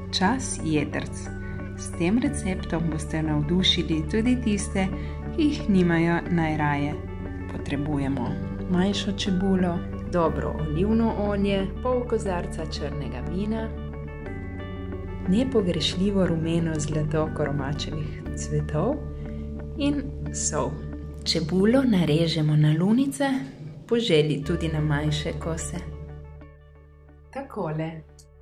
Čas jetrc. S tem receptom boste navdušili tudi tiste, ki jih nimajo najraje. Potrebujemo manjšo čebulo, dobro olivno olje, pol kozarca črnega vina, nepogrešljivo rumeno zlato koromačevih cvetov in sol. Čebulo narežemo na lunice, po želji tudi na manjše kose. Takole.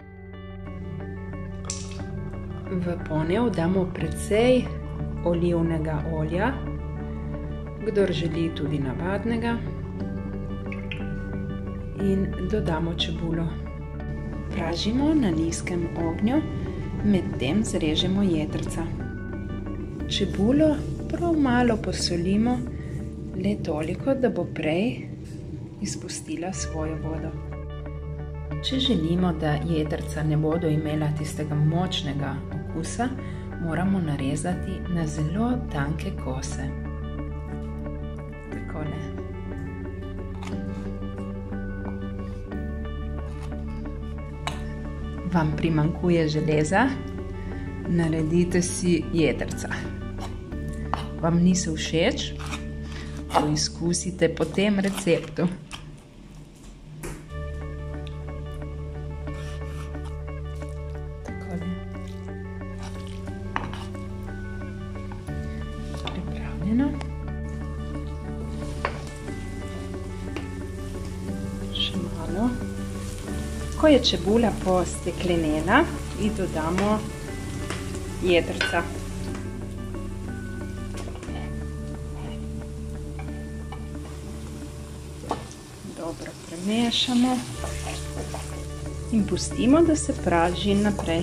V ponev damo precej olivnega olja, kdor želi tudi navadnega, in dodamo čebulo. Pražimo na nizkem ognju, medtem zrežemo jetrca. Čebulo prav malo posolimo, le toliko, da bo prej izpustila svojo vodo. Če želimo, da jetrca ne bodo imela tistega močnega okusa, moramo narezati na zelo tanke kose. Takole. Vam primanjkuje železa? Naredite si jetrca. Vam niso všeč? Poizkusite po tem receptu. Takole. Pripravljeno. Še malo. Ko je čebula posteklenela, ji dodamo jetrca. Dobro premešamo in pustimo, da se praži naprej.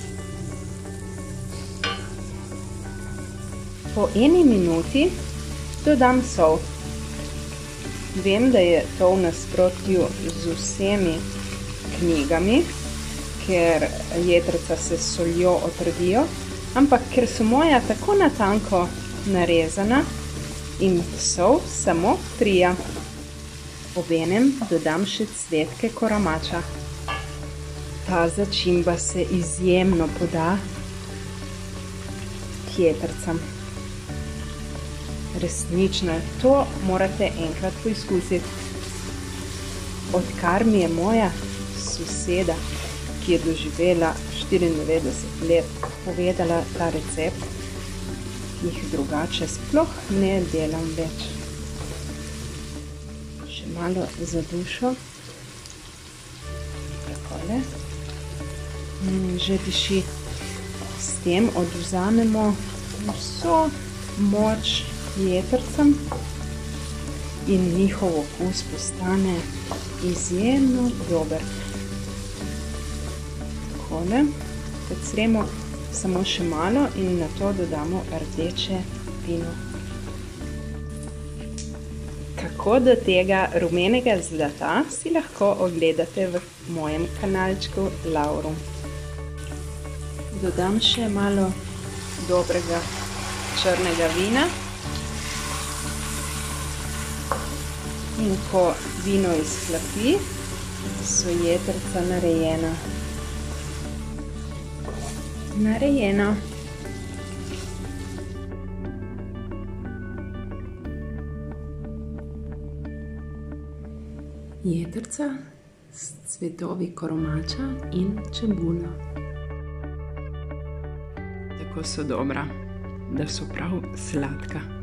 Po 1 minuti dodam sol. Vem, da je to v nasprotju z vsemi knjigami, ker jetrca se s soljo otrdijo, ampak ker so moja tako na tanko narezana in sol samo trija. Obenem dodam še cvetke koromača. Ta začimba se izjemno poda k jetrcem. Resnično, to morate enkrat poizkusiti. Odkar mi je moja soseda, ki je doživela 94 let, povedala ta recept, jih drugače sploh ne delam več. Še malo za dušo. Takole. Že diši. S tem odvzamemo vso moč jetrcem in njihov okus postane izjemno dober. Takole. Pecremo samo še malo in na to dodamo rdeče vino. Kako do tega rumenega zlata si lahko ogledate v mojem kanalčku Laurum. Dodam še malo dobrega črnega vina. In ko vino izhlapi, so jetrca narejena. Narejeno. Jetrca s cvetovi koromača in čebulo. Tako so dobra, da so prav sladka.